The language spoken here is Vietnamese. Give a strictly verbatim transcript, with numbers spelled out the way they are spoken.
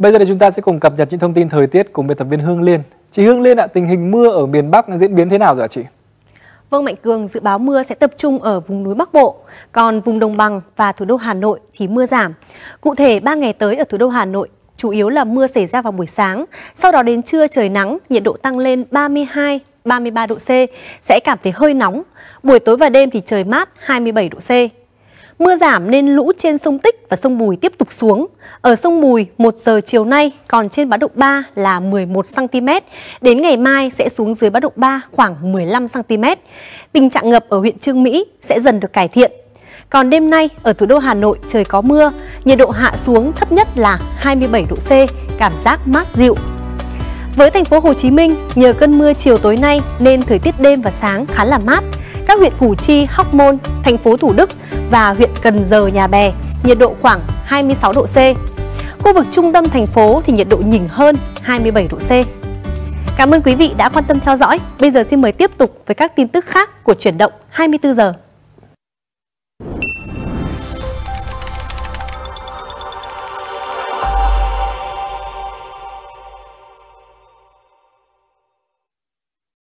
Bây giờ thì chúng ta sẽ cùng cập nhật những thông tin thời tiết cùng biên tập viên Hương Liên. Chị Hương Liên ạ, tình hình mưa ở miền Bắc diễn biến thế nào rồi ạ chị? Vâng, Mạnh Cường, dự báo mưa sẽ tập trung ở vùng núi Bắc Bộ, còn vùng đồng bằng và thủ đô Hà Nội thì mưa giảm. Cụ thể, ba ngày tới ở thủ đô Hà Nội, chủ yếu là mưa xảy ra vào buổi sáng, sau đó đến trưa trời nắng, nhiệt độ tăng lên ba mươi hai, ba mươi ba độ C, sẽ cảm thấy hơi nóng. Buổi tối và đêm thì trời mát hai mươi bảy độ C. Mưa giảm nên lũ trên sông Tích và sông Bùi tiếp tục xuống. Ở sông Bùi, một giờ chiều nay còn trên báo động ba là mười một xăng ti mét. Đến ngày mai sẽ xuống dưới báo động ba khoảng mười lăm xăng ti mét. Tình trạng ngập ở huyện Chương Mỹ sẽ dần được cải thiện. Còn đêm nay ở thủ đô Hà Nội trời có mưa, nhiệt độ hạ xuống thấp nhất là hai mươi bảy độ C, cảm giác mát dịu. Với thành phố Hồ Chí Minh, nhờ cơn mưa chiều tối nay nên thời tiết đêm và sáng khá là mát. Các huyện Củ Chi, Hóc Môn, thành phố Thủ Đức và huyện Cần Giờ, Nhà Bè, nhiệt độ khoảng hai mươi sáu độ C. Khu vực trung tâm thành phố thì nhiệt độ nhỉnh hơn hai mươi bảy độ C. Cảm ơn quý vị đã quan tâm theo dõi. Bây giờ xin mời tiếp tục với các tin tức khác của Chuyển động hai mươi tư giờ.